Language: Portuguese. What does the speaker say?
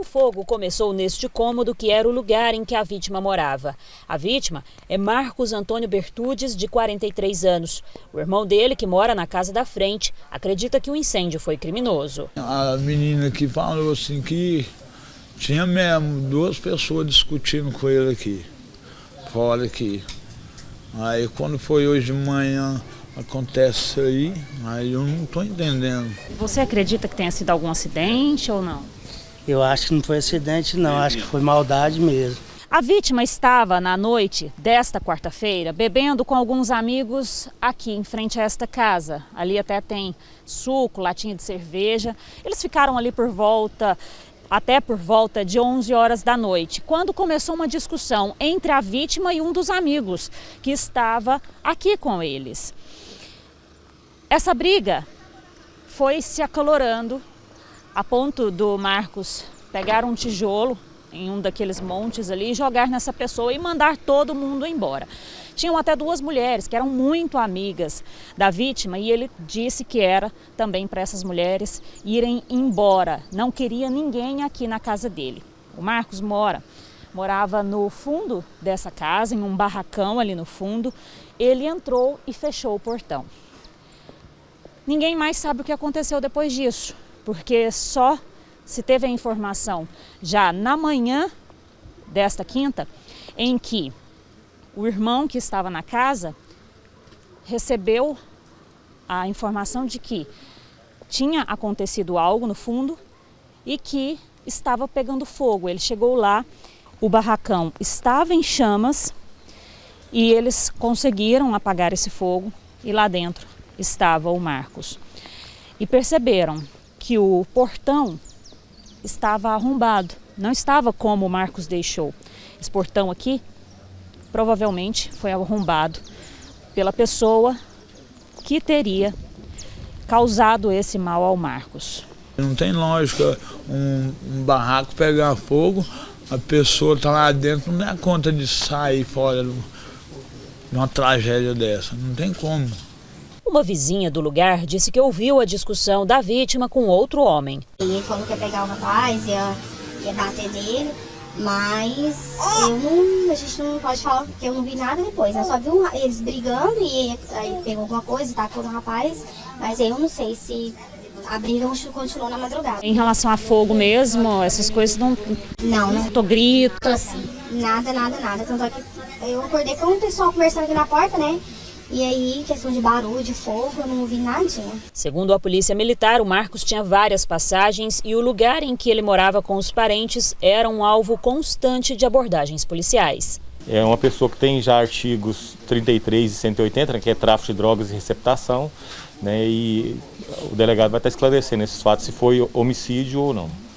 O fogo começou neste cômodo, que era o lugar em que a vítima morava. A vítima é Marcos Antônio Bertudes, de 43 anos. O irmão dele, que mora na casa da frente, acredita que o incêndio foi criminoso. A menina que falou assim que tinha mesmo 2 pessoas discutindo com ele aqui, fora aqui. Aí quando foi hoje de manhã, acontece isso aí eu não estou entendendo. Você acredita que tenha sido algum acidente ou não? Eu acho que não foi acidente não, acho que foi maldade mesmo. A vítima estava na noite desta quarta-feira bebendo com alguns amigos aqui em frente a esta casa. Ali até tem suco, latinha de cerveja. Eles ficaram ali até por volta de 11 horas da noite, quando começou uma discussão entre a vítima e um dos amigos que estava aqui com eles. Essa briga foi se acalorando a ponto do Marcos pegar um tijolo em um daqueles montes ali, jogar nessa pessoa e mandar todo mundo embora. Tinham até 2 mulheres que eram muito amigas da vítima e ele disse que era também para essas mulheres irem embora. Não queria ninguém aqui na casa dele. O Marcos morava no fundo dessa casa, em um barracão ali no fundo. Ele entrou e fechou o portão. Ninguém mais sabe o que aconteceu depois disso, porque só se teve a informação já na manhã desta quinta, em que o irmão que estava na casa recebeu a informação de que tinha acontecido algo no fundo e que estava pegando fogo. Ele chegou lá, o barracão estava em chamas e eles conseguiram apagar esse fogo e lá dentro estava o Marcos. E perceberam que o portão estava arrombado, não estava como o Marcos deixou. Esse portão aqui provavelmente foi arrombado pela pessoa que teria causado esse mal ao Marcos. Não tem lógica um barraco pegar fogo, a pessoa está lá dentro, não dá conta de sair fora de uma tragédia dessa, não tem como. Uma vizinha do lugar disse que ouviu a discussão da vítima com outro homem. Ele falou que ia pegar o rapaz, ia bater nele, mas a gente não pode falar porque eu não vi nada depois. Eu só vi eles brigando e aí pegou alguma coisa e tacou no rapaz, mas eu não sei se a briga continuou na madrugada. Em relação a fogo mesmo, essas coisas não tô grito. Assim, nada. Tanto é que eu acordei com o pessoal conversando aqui na porta, né? E aí, questão de barulho, de fogo, eu não ouvi nadinha. Segundo a polícia militar, o Marcos tinha várias passagens e o lugar em que ele morava com os parentes era um alvo constante de abordagens policiais. É uma pessoa que tem já artigos 33 e 180, né, que é tráfico de drogas e receptação, né, e o delegado vai estar esclarecendo esses fatos, se foi homicídio ou não.